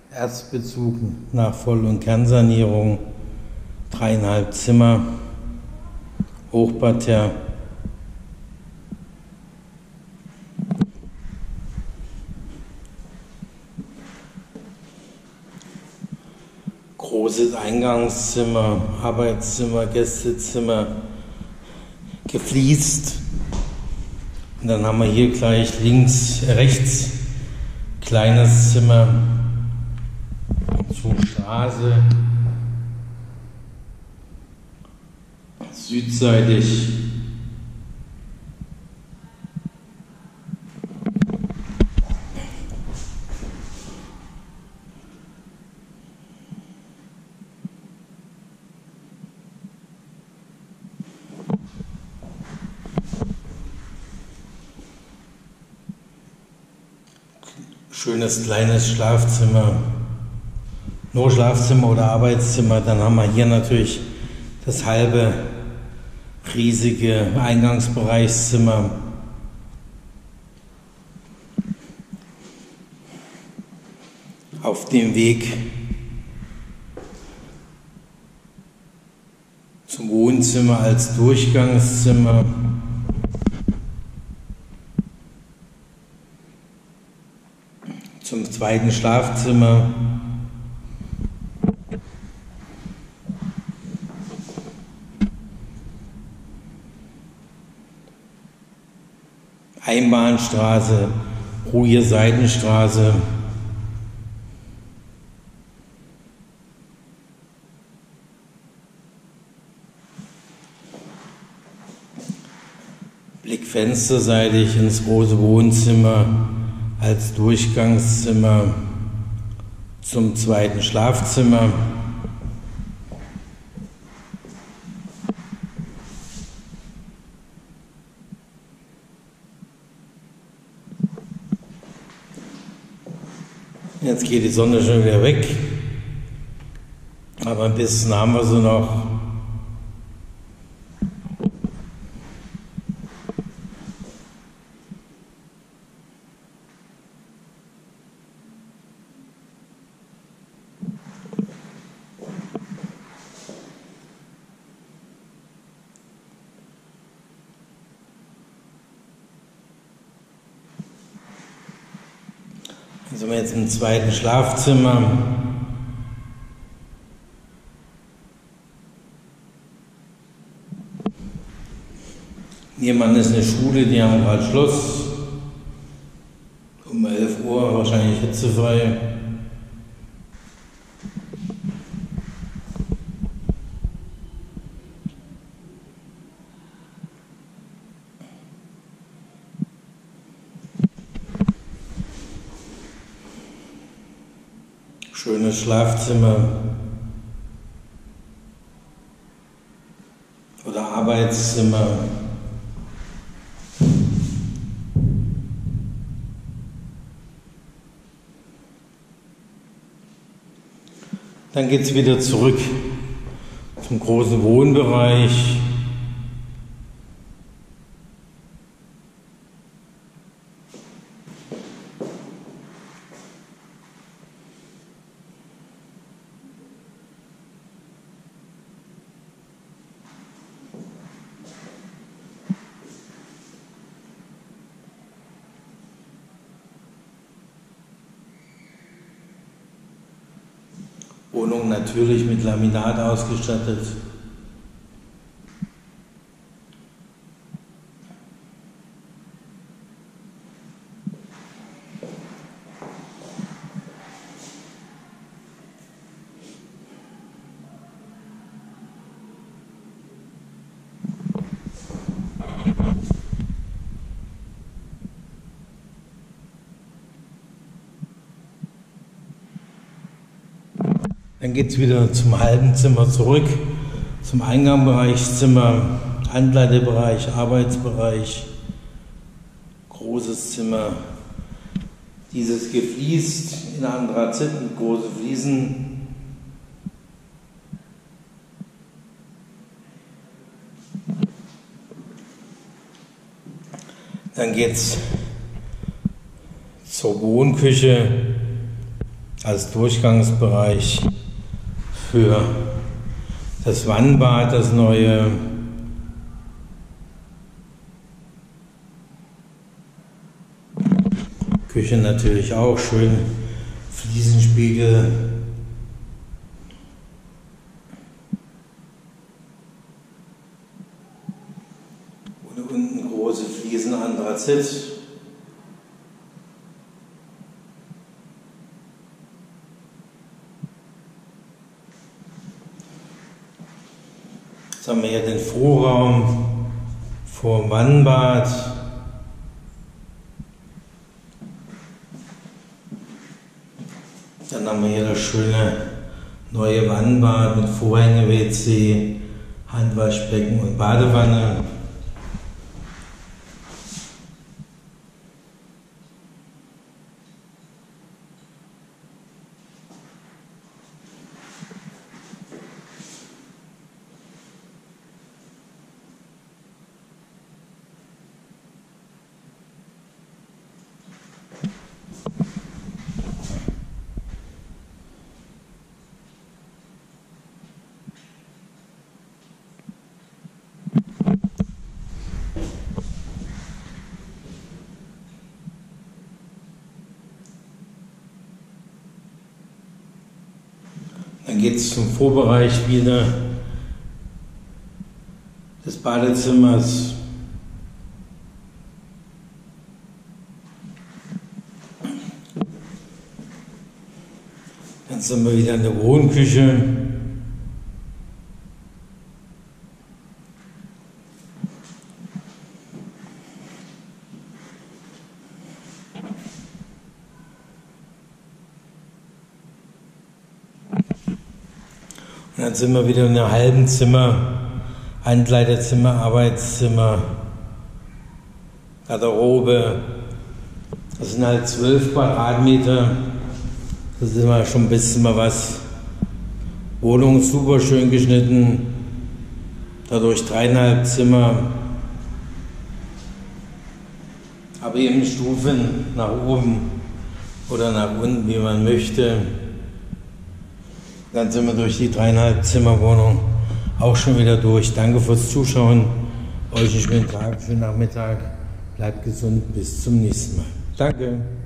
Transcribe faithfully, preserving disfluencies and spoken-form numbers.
Erstbezug nach Voll- und Kernsanierung, dreieinhalb Zimmer, Hochparterre. Großes Eingangszimmer, Arbeitszimmer, Gästezimmer, gefliest. Und dann haben wir hier gleich links, rechts, kleines Zimmer zur Straße, südseitig. Schönes kleines Schlafzimmer, nur Schlafzimmer oder Arbeitszimmer. Dann haben wir hier natürlich das halbe riesige Eingangsbereichszimmer. Auf dem Weg zum Wohnzimmer als Durchgangszimmer. Zum zweiten Schlafzimmer. Einbahnstraße, ruhige Seitenstraße. Blick fensterseitig ins große Wohnzimmer als Durchgangszimmer zum zweiten Schlafzimmer. Jetzt geht die Sonne schon wieder weg, aber ein bisschen haben wir sie noch. Dann sind wir jetzt im zweiten Schlafzimmer. Nebenan ist eine Schule, die haben gerade Schluss. Um elf Uhr, wahrscheinlich hitzefrei. Schönes Schlafzimmer oder Arbeitszimmer. Dann geht es wieder zurück zum großen Wohnbereich. Wohnung natürlich mit Laminat ausgestattet. Dann geht es wieder zum halben Zimmer zurück, zum Eingangbereichszimmer, Ankleidebereich, Arbeitsbereich, großes Zimmer. Dieses gefliest in Anthrazit mit großen Fliesen. Dann geht es zur Wohnküche. als Durchgangsbereich für das Wannbad, das neue. Küche natürlich auch schön, Fliesenspiegel. Und unten große Fliesen Anthrazit. Jetzt haben wir hier den Vorraum vor dem Wannbad. Dann haben wir hier das schöne neue Wannbad mit Vorhänge-W C, Handwaschbecken und Badewanne. Dann geht es zum Vorbereich wieder des Badezimmers. Dann sind wir wieder in der Wohnküche. Und dann sind wir wieder in einem halben Zimmer, Ankleidezimmer, Arbeitszimmer, Garderobe. Das sind halt zwölf Quadratmeter. Das ist immer schon ein bisschen mal was. Wohnung super schön geschnitten. Dadurch dreieinhalb Zimmer. Aber eben Stufen nach oben oder nach unten, wie man möchte. Dann sind wir durch die dreieinhalb Zimmer Wohnung auch schon wieder durch. Danke fürs Zuschauen. Euch einen schönen Tag, schönen Nachmittag. Bleibt gesund. Bis zum nächsten Mal. Danke.